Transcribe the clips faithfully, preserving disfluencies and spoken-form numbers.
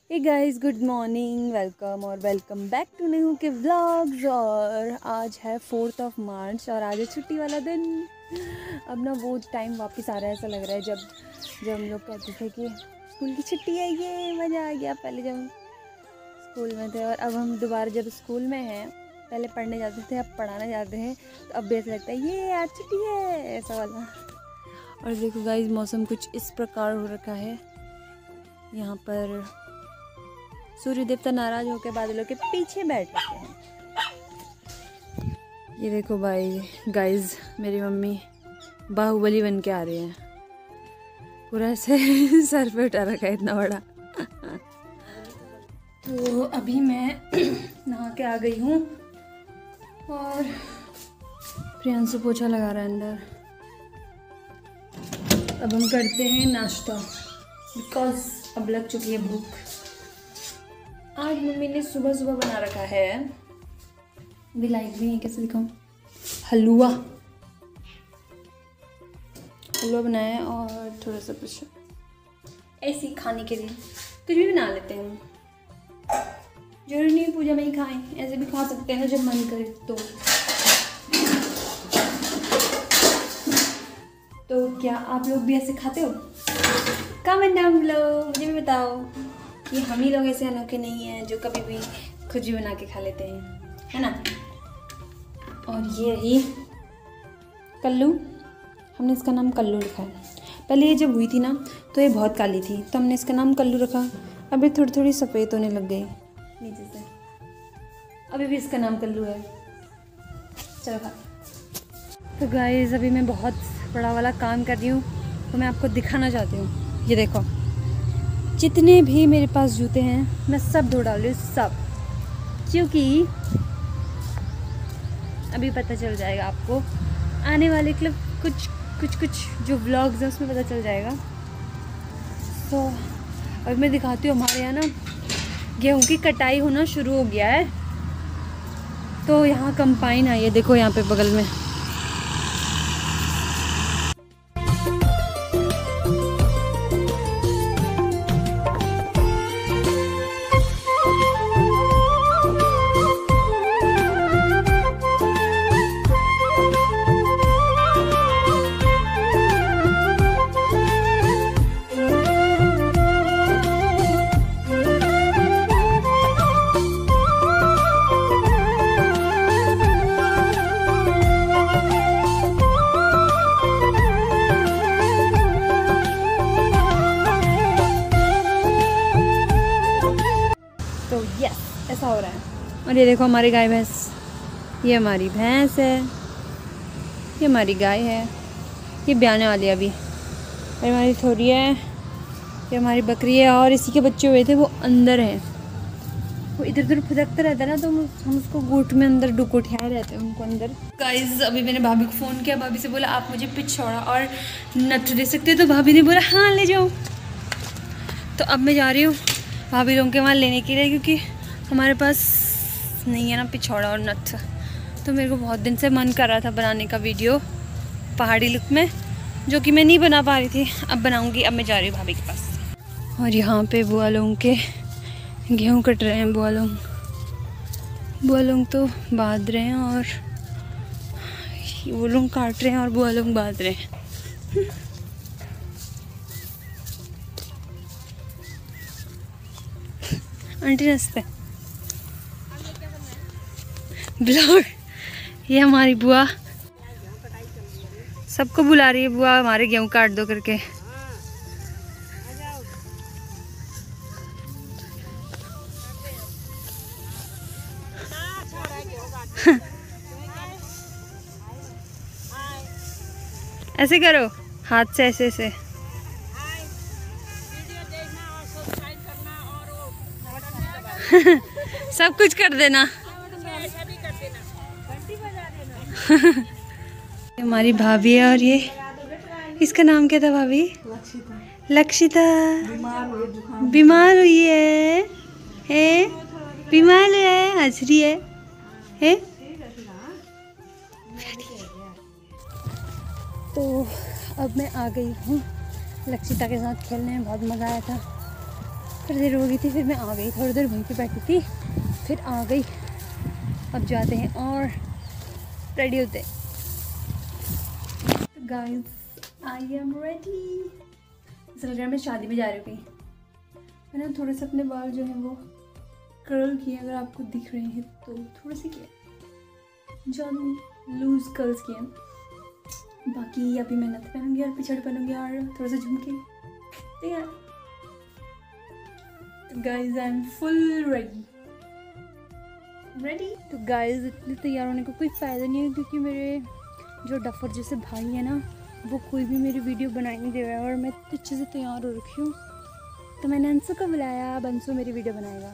हे guys, good morning, welcome और welcome back to Nehu के vlogs. और आज है फोर्थ ऑफ मार्च और आज है छुट्टी वाला दिन। अब ना वो टाइम वापस आ रहा है, ऐसा लग रहा है जब जब हम लोग कहते थे कि स्कूल की छुट्टी है, ये मज़ा आ गया पहले जब हम स्कूल में थे। और अब हम दोबारा जब स्कूल में हैं, पहले पढ़ने जाते थे अब पढ़ाने जाते हैं, तो अब भी ऐसा लगता है ये आज छुट्टी है, ऐसा वाला। और देखो गाइस, मौसम कुछ इस प्रकार हो रखा है। यहाँ पर सूर्य देवता नाराज होकर बादलों के पीछे बैठ रखे हैं। ये देखो भाई गाइज, मेरी मम्मी बाहुबली बन के आ रही है, पूरा ऐसे सर पे उठा रखा है इतना बड़ा। तो अभी मैं नहा के आ गई हूँ और प्रियांशु पोछा लगा रहा है अंदर। अब हम करते हैं नाश्ता, बिकॉज अब लग चुकी है भूख। आज मम्मी ने सुबह सुबह बना रखा है, भी लाइट भी है, कैसे दिखाऊं, हलवा हलवा बनाया है और थोड़ा सा कुछ ऐसे ही खाने के लिए कुछ भी बना लेते हैं। जरूरी नहीं पूजा में ही खाएं, ऐसे भी खा सकते हैं ना जब मन करे तो। तो क्या आप लोग भी ऐसे खाते हो? कमेंट डाउन बिलो, मुझे भी बताओ कि हम ही लोग ऐसे अनोखे नहीं हैं जो कभी भी खुद भी बना के खा लेते हैं, है ना। और ये रही कल्लू, हमने इसका नाम कल्लू रखा है। पहले ये जब हुई थी ना तो ये बहुत काली थी, तो हमने इसका नाम कल्लू रखा। अभी थोड़ी थोड़ी सफ़ेद होने लग गई नीचे से, अभी भी इसका नाम कल्लू है। चलो खा। तो गाइस, अभी मैं बहुत बड़ा वाला काम कर रही हूँ, तो मैं आपको दिखाना चाहती हूँ। ये देखो, जितने भी मेरे पास जूते हैं मैं सब धो डाल रही हूँ, सब, क्योंकि अभी पता चल जाएगा आपको आने वाले क्लिप कुछ कुछ कुछ जो व्लॉग्स हैं उसमें पता चल जाएगा। तो अब मैं दिखाती हूँ, हमारे यहाँ ना गेहूँ की कटाई होना शुरू हो गया है। तो यहाँ कंपाइन आई है, देखो यहाँ पे बगल में। तो यस, ऐसा हो रहा है। और ये देखो हमारी गाय भैंस, ये हमारी भैंस है, ये हमारी गाय है, ये ब्याने वाली है अभी, और हमारी थोड़ी है, ये हमारी बकरी है। और इसी के बच्चे हुए थे, वो अंदर हैं, वो इधर उधर फुदकता रहता है ना, तो हम उसको गोट में अंदर डुक उठाए रहते हैं उनको अंदर। गाइस, अभी मैंने भाभी को फ़ोन किया, भाभी से बोला आप मुझे पिछौड़ा और नथ दे सकते हो, तो भाभी ने बोला हाँ ले जाओ। तो अब मैं जा रही हूँ भाभी लोगों के वहाँ लेने के लिए, क्योंकि हमारे पास नहीं है ना पिछौड़ा और नथ। तो मेरे को बहुत दिन से मन कर रहा था बनाने का वीडियो पहाड़ी लुक में, जो कि मैं नहीं बना पा रही थी। अब बनाऊंगी। अब मैं जा रही हूँ भाभी के पास। और यहाँ पे बुआ लोगों के गेहूँ कट रहे हैं, बुआ लोग बुआ लोग तो बांध रहे हैं और वो लोग काट रहे हैं और बुआ लोग बांध रहे हैं। आंटी नमस्ते। ब्लॉग, ये हमारी बुआ सबको बुला रही है, बुआ हमारे गेहूँ काट दो करके। ऐसे करो, हाथ से ऐसे ऐसे। सब कुछ कर देना। हमारी भाभी है, और ये इसका नाम क्या था भाभी? लक्षिता। बीमार हुई है, है बीमार है, हंस रही है, है? तो अब मैं आ गई हूँ लक्षिता के साथ खेलने में, बहुत मज़ा आया था। फिर देर हो गई थी, फिर मैं आ गई, थोड़ी देर वहीं पे बैठी थी, फिर आ गई। अब जाते हैं और रेडी होते हैं। तो गाइस आई एम रेडी। ऐसा लग रहा है मैं शादी में जा रही हूँ कहीं। मैंने थोड़े से अपने बाल जो हैं वो कर्ल किए, अगर आपको दिख रहे हैं तो थोड़े से किए, ज़्यादा लूज कर्ल्स किए। बाकी अभी मैं नथ पहनूंगी और पिछड़ पहनूंगी और थोड़ा सा झुमके। तो यार guys I am full ready ready तो गाइज इतने तैयार होने का कोई फ़ायदा नहीं है, क्योंकि मेरे जो डफर जैसे भाई है ना, वो कोई भी मेरी वीडियो बनाई नहीं दे रहा है और मैं अच्छे से तैयार हो रखी हूँ। तो मैंने अंशु को बुलाया, अब अंशु मेरी वीडियो बनाएगा।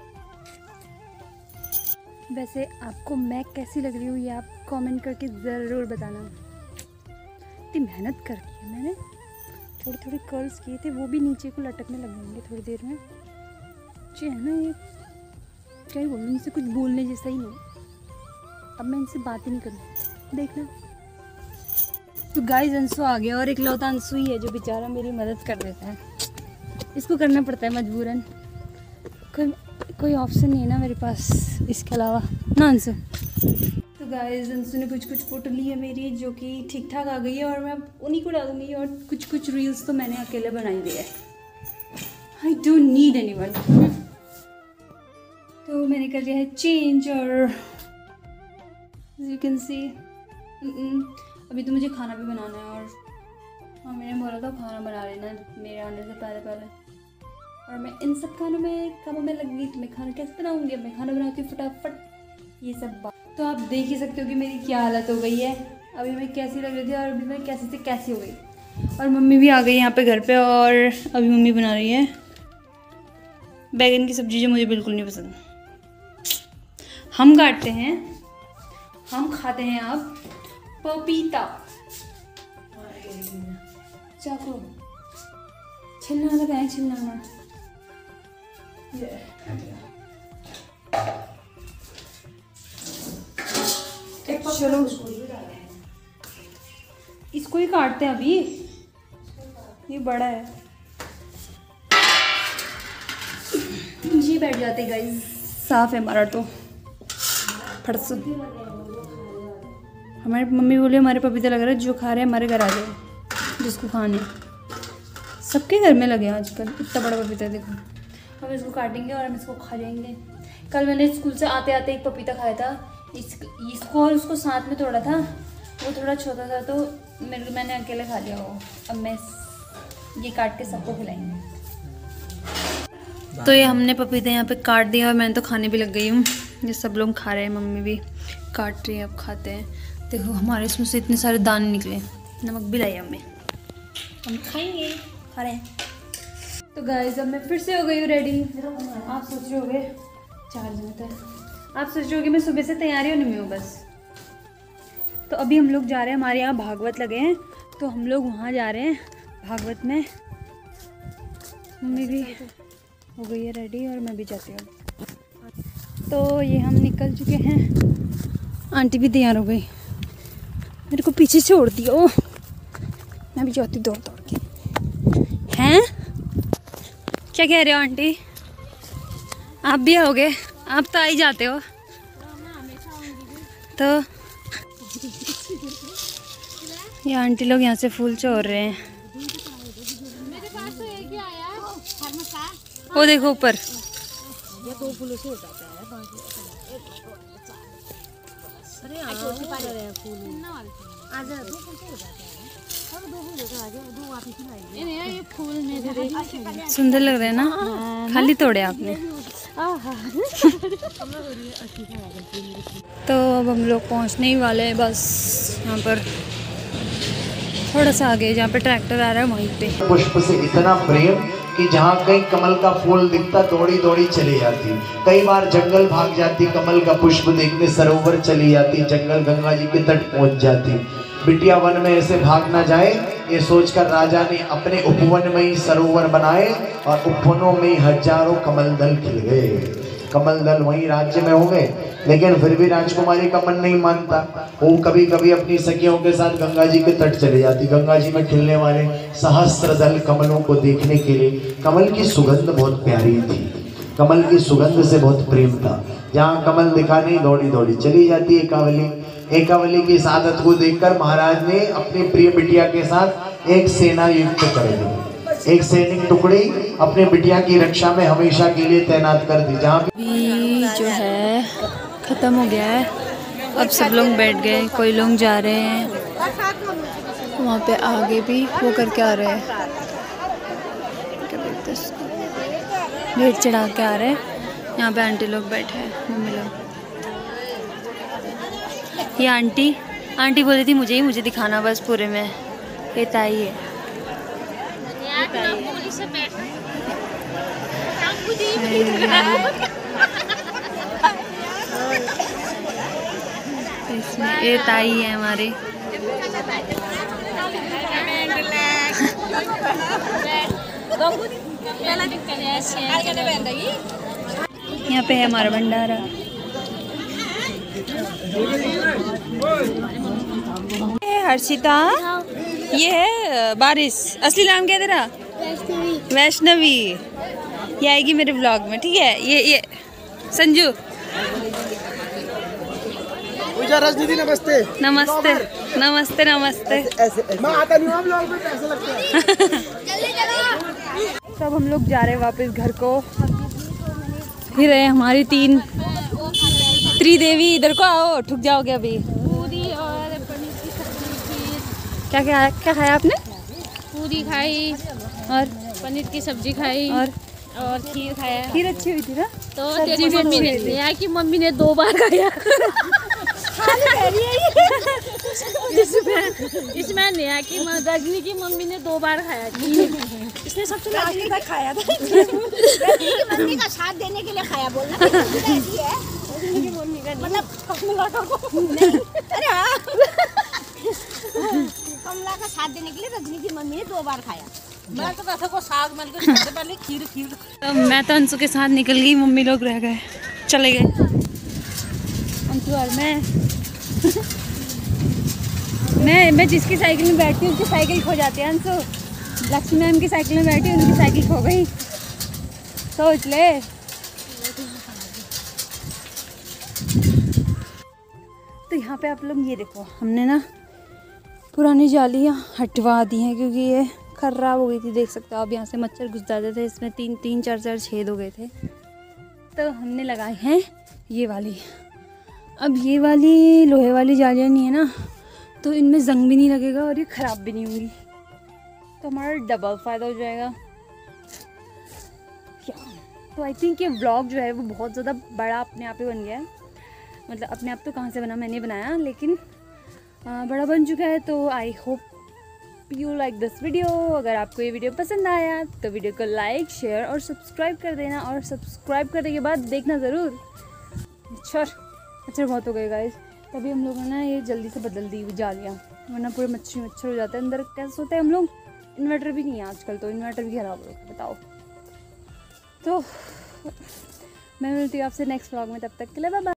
वैसे आपको मैं कैसी लग रही हूँ ये आप कमेंट करके ज़रूर बताना। इतनी मेहनत कर की है मैंने, थोड़े थोड़े कर्ल्स किए थे, वो भी नीचे को लटकने लगेंगे थोड़ी देर में। जी है ना, ये क्या ही बोलूँ, इनसे कुछ बोलने जैसा ही नहीं। अब मैं इनसे बात ही नहीं करूँ, देखना। तो गाइस अंशु आ गया और इकलौता अंशु ही है जो बेचारा मेरी मदद कर देता है। इसको करना पड़ता है मजबूरन, कोई कोई ऑप्शन नहीं है ना मेरे पास इसके अलावा ना अंशु। तो गाइस अंशु ने कुछ कुछ फ़ोटो ली है मेरी, जो कि ठीक ठाक आ गई है और मैं उन्हीं को डालूंगी। और कुछ कुछ रील्स तो मैंने अकेले बनाई दी है। I don't need anyone. तो मैंने कर लिया है चेंज और यू कैन सी अभी तो मुझे खाना भी बनाना है। और हाँ मैंने बोला था खाना बना लेना मेरे आने से पहले पहले, और मैं इन सब खानों में कामों में लग गई। तो मैं खाना कैसे बनाऊँगी, मैं खाना बनाती हूँ फटाफट, ये सब बात। तो आप देख ही सकते हो कि मेरी क्या हालत हो गई है। अभी मैं कैसी लग रही थी और अभी मैं कैसी से कैसी हो गई। और मम्मी भी आ गई यहाँ पे घर पे, और अभी मम्मी बना रही है बैगन की सब्ज़ी, जो मुझे बिल्कुल नहीं पसंद। हम काटते हैं, हम खाते हैं अब पपीता। चाकू छिलना लगा है, छिलना ना। चलो इसको ही काटते हैं अभी, ये बड़ा है। जी बैठ जाते गाइस, साफ है हमारा तो फट से। हमारी मम्मी बोले हमारे पपीते लग रहा है, जो खा रहे हैं हमारे घर आ जाए, जिसको खाने। सबके घर में लगे आजकल, इतना बड़ा पपीता देखो। हम इसको काटेंगे और हम इसको खा जाएंगे। कल मैंने स्कूल से आते आते एक पपीता खाया था, इस इसको और उसको साथ में तोड़ा था। वो थोड़ा छोटा था तो मेरे मैंने अकेले खा लिया वो। अब मैं ये काट के सबको खिलाएंगे। तो ये हमने पपीते यहाँ पे काट दिया और मैंने तो खाने भी लग गई हूँ। ये सब लोग खा रहे हैं, मम्मी भी काट रही है, अब खाते हैं। देखो हमारे इसमें से इतने सारे दाने निकले, नमक भी लाई हमें, हम खाएंगे, खा रहे हैं। तो गाइस अब मैं फिर से हो गई हूँ रेडी। आप सोच रहे होगे चार जने तक, आप सोच रहे होगे मैं सुबह से तैयारी होने में हूँ बस। तो अभी हम लोग जा रहे हैं, हमारे यहाँ भागवत लगे हैं, तो हम लोग वहाँ जा रहे हैं भागवत में। मम्मी भी हो गई है रेडी और मैं भी जाती हूँ। तो ये हम निकल चुके हैं, आंटी भी तैयार हो गई, मेरे को पीछे छोड़ दिया। ओ मैं भी जाती दौड़ दौड़ के। हैं क्या कह रहे हो आंटी, आप भी आओगे? आप तो आ ही जाते हो। तो ये आंटी लोग यहाँ से फूल छोड़ रहे हैं। वो देखो ऊपर, ये दो फूलों से हो जाता है। सुंदर लग रहे हैं ना, खाली तोड़े आपने। तो अब हम लोग पहुंचने ही वाले हैं बस, यहाँ पर थोड़ा सा आगे जहाँ पे ट्रैक्टर आ रहा है वहीं पे। पुष्प से इतना प्रेम कि जहाँ कहीं कमल का फूल दिखता दौड़ी दौड़ी चली जाती, कई बार जंगल भाग जाती, कमल का पुष्प देखने सरोवर चली जाती, जंगल गंगा जी के तट पहुँच जाती। बिटिया वन में ऐसे भाग ना जाए, ये सोचकर राजा ने अपने उपवन में ही सरोवर बनाए और उपवनों में हजारों कमल दल खिल गए। कमल दल वहीं राज्य में होंगे, लेकिन फिर भी राजकुमारी का मन नहीं मानता। वो कभी कभी अपनी सखियों के साथ गंगा जी के तट चले जाती। गंगा जी में खिलने वाले सहस्त्र दल कमलों को देखने के लिए। कमल की सुगंध बहुत प्यारी थी, कमल की सुगंध से बहुत प्रेम था। जहाँ कमल दिखा नहीं दौड़ी दौड़ी चली जाती एकावली। एकावली की इस आदत को देखकर महाराज ने अपनी प्रिय बिटिया के साथ एक सेना युक्त कर दी। एक सैनिक टुकड़ी अपने बिटिया की रक्षा में हमेशा के लिए तैनात कर दी। जहाँ भी जो है ख़त्म हो गया है, अब सब लोग बैठ गए, कोई लोग जा रहे हैं वहाँ पे आगे भी वो करके आ रहे हैं, भेंट चढ़ा के आ रहे हैं। यहाँ पे आंटी लोग बैठे हैं, मम्मी लोग। ये आंटी आंटी बोली थी मुझे ही मुझे दिखाना बस पूरे में। ये ताई है, इसमें ये ताई है हमारी। यहाँ पे है हमारा भंडारा। हर्षिता, ये है बारिश। असली नाम क्या है तेरा? वैष्णवी। ये आएगी मेरे ब्लॉग में, ठीक है? ये ये संजू। दीदी नमस्ते। नमस्ते नमस्ते नमस्ते। मैं आता नहीं हूँ ब्लॉग में, पैसे लगते हैं। सब हम लोग जा रहे हैं वापस घर को। फिर है हमारी तीन त्रिदेवी। इधर को आओ, ठुक जाओगे अभी। पूरी और पनीर की सब्जी, खीर। क्या क्या क्या खाया आपने? पूरी खाई और पनीर की सब्जी खाई और और खीर खाया। खीर अच्छी हुई थी ना? तो सब्जी तेरी भी मम्मी अच्छी ने हुई थी। यहाँ की मम्मी ने दो बार खाया। इसमें इसमें नेहा की रजनी की मम्मी ने दो बार खाया। इसने सबसे लास्ट तक खाया था। मम्मी का साथ देने के लिए खाया, बोलना ऐसी है मतलब कमला का अरे हाँ कमला का साथ देने के लिए रजनी की मम्मी ने दो बार खाया। मैं तो कथा को साग मिल के सबसे पहले खीर खीर। तो मैं तो अंशु के साथ निकल गई, मम्मी लोग रह गए, चले गए। अंशु और मैं मैं मैं जिसकी साइकिल में बैठती हूँ उसकी साइकिल खो जाती है। अंशु लक्ष्मी मैम की साइकिल में बैठी, उनकी साइकिल खो गई। सोच ले। तो यहाँ पे आप लोग ये देखो, हमने ना पुरानी जालियाँ हटवा दी हैं क्योंकि ये खराब हो गई थी। देख सकते हो आप, यहाँ से मच्छर घुस जाते थे, इसमें तीन तीन चार चार छेद हो गए थे। तो हमने लगाए हैं ये वाली। अब ये वाली लोहे वाली जालियाँ नहीं है ना, तो इनमें जंग भी नहीं लगेगा और ये ख़राब भी नहीं होंगी, तो हमारा डबल फ़ायदा हो जाएगा। तो आई थिंक ये व्लॉग जो है वो बहुत ज़्यादा बड़ा अपने आप ही बन गया है। मतलब अपने आप तो कहाँ से बना, मैंने बनाया, लेकिन आ, बड़ा बन चुका है। तो I hope you like this video. अगर आपको ये वीडियो पसंद आया तो वीडियो को लाइक शेयर और सब्सक्राइब कर देना, और सब्सक्राइब करने के बाद देखना ज़रूर। मच्छर मच्छर बहुत हो गए गाइस, तभी हम लोगों ने ना ये जल्दी से बदल दी जालियाँ, वरना पूरे मच्छर मच्छर हो जाते हैं अंदर। कैसे सोते हैं हम लोग? इन्वर्टर भी नहीं है आजकल, तो इन्वर्टर भी खराब हो गया, बताओ। तो मैं मिलती हूँ आपसे नेक्स्ट व्लॉग में, तब तक के लिए बाय बाय।